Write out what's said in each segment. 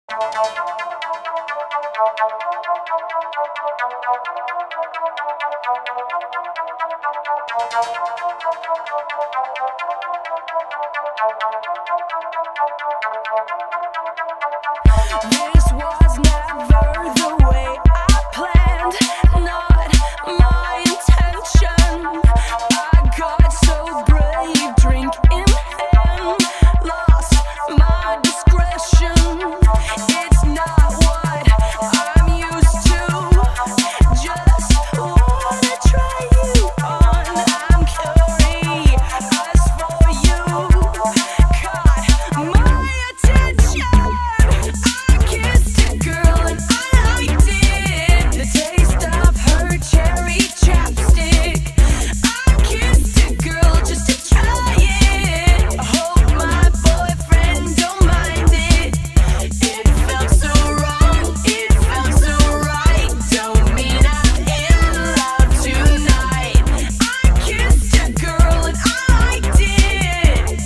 This was never the way I planned, not my intention. I got so brave, drink in hand, lost my discretion. It's not what I'm used to, just wanna try you on. I'm curious for you, caught my attention. I kissed a girl and I liked it, the taste of her cherry chapstick. I kissed a girl just to try it, I hope my boyfriend don't mind it. It felt so wrong, it felt so right, don't mean I'm in love tonight. I kissed a girl and I liked it,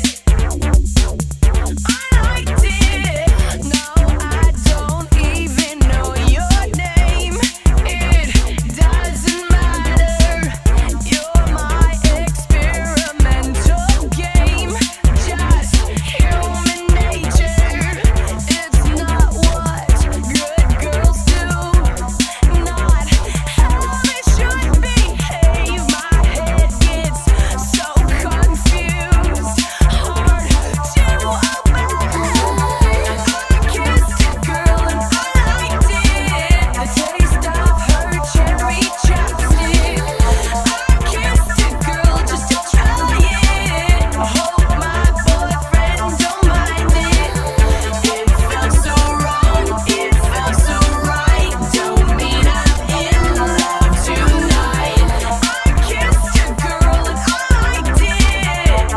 I liked it. No, I don't even know your name, it doesn't matter. You're my experimental game, just human nature. It's not what good girls do, not how they should behave. My head gets so confused, hard to obey. I kissed a girl and I liked it, the taste of her cherry chapstick. I kissed a girl just to try it, I hope my boyfriend don't mind it. It felt so wrong, it felt so right, don't mean I'm in love tonight. I kissed a girl and I liked it,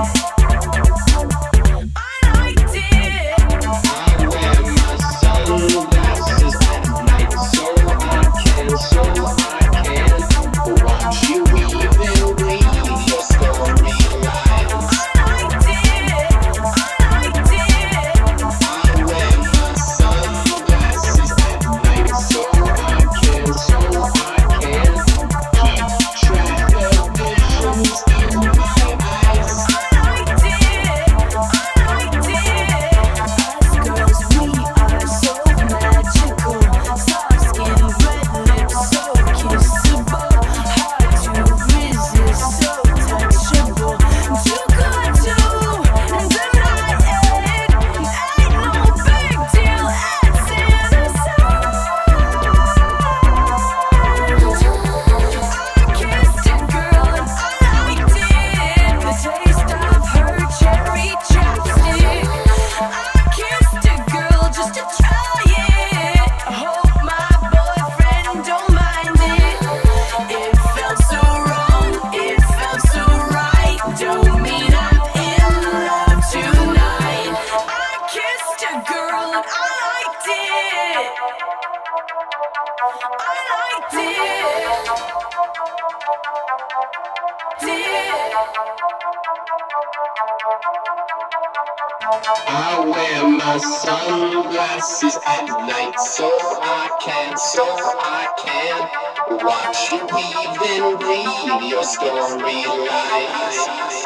I liked it. I wear my sunglasses at night so I can watch you even read your storylines. I liked it, I liked it. I wear my sunglasses at night so I can keep track of visions in my eyes. I liked it, I liked it. Us girls, we are so magical, soft skin, red lips, so kissable, hard to resist, so touchable, too good to deny it. Ain't no big deal, it's innocent. I kissed a girl and I liked it, the taste of her cherry chapstick. I kissed a girl just to try it, I hope my boyfriend don't mind it. It felt so wrong, it felt so right, don't mean I'm in love tonight. I kissed a girl and I liked it, I liked it, I wear my sunglasses at night so I can watch you even read your storylines.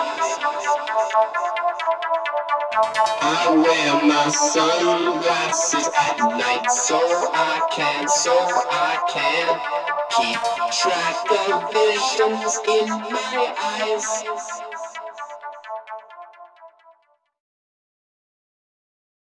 I wear my sunglasses at night so I can keep track of visions in my eyes.